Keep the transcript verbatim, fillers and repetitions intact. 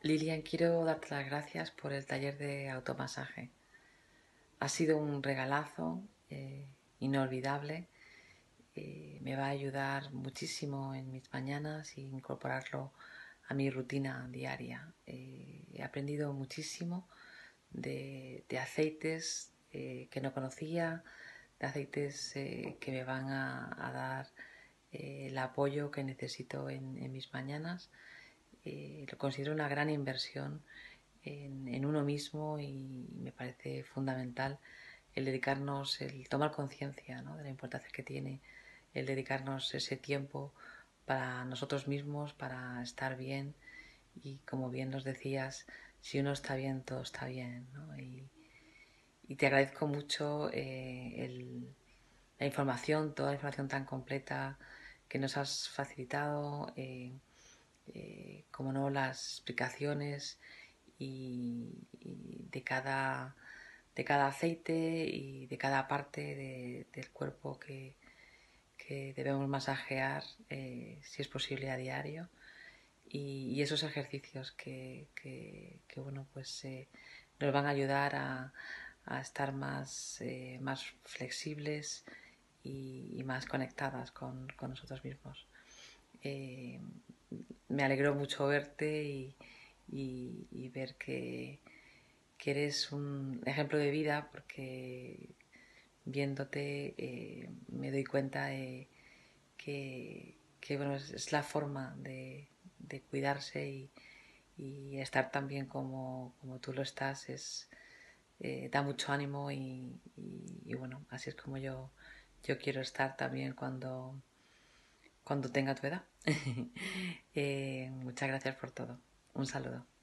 Lilian, quiero darte las gracias por el taller de automasaje. Ha sido un regalazo eh, inolvidable. Eh, me va a ayudar muchísimo en mis mañanas y incorporarlo a mi rutina diaria. Eh, he aprendido muchísimo de, de aceites eh, que no conocía, de aceites eh, que me van a, a dar eh, el apoyo que necesito en, en mis mañanas. Eh, lo considero una gran inversión en, en uno mismo y me parece fundamental el dedicarnos, el tomar conciencia, ¿no?, de la importancia que tiene el dedicarnos ese tiempo para nosotros mismos, para estar bien. Y como bien nos decías, si uno está bien, todo está bien, ¿no? Y, y te agradezco mucho eh, el, la información, toda la información tan completa que nos has facilitado, eh, eh, como no, las explicaciones y, y de cada de cada aceite y de cada parte de, del cuerpo que, que debemos masajear, eh, si es posible, a diario. Y, y esos ejercicios que, que, que bueno, pues eh, nos van a ayudar a, a estar más, eh, más flexibles y, y más conectadas con, con nosotros mismos. Eh, Me alegró mucho verte y, y, y ver que, que eres un ejemplo de vida, porque viéndote eh, me doy cuenta eh, que, que bueno, es, es la forma de, de cuidarse y, y estar tan bien como, como tú lo estás. Es, eh, da mucho ánimo y, y, y bueno, así es como yo, yo quiero estar también cuando, cuando tenga tu edad. eh, muchas gracias por todo. Un saludo.